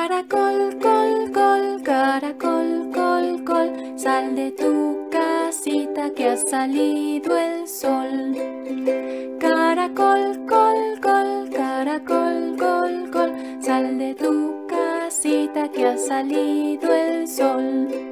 Caracol, col, col, caracol, col, col, sal de tu casita que ha salido el sol. Caracol, col, col, caracol, col, col, sal de tu casita que ha salido el sol.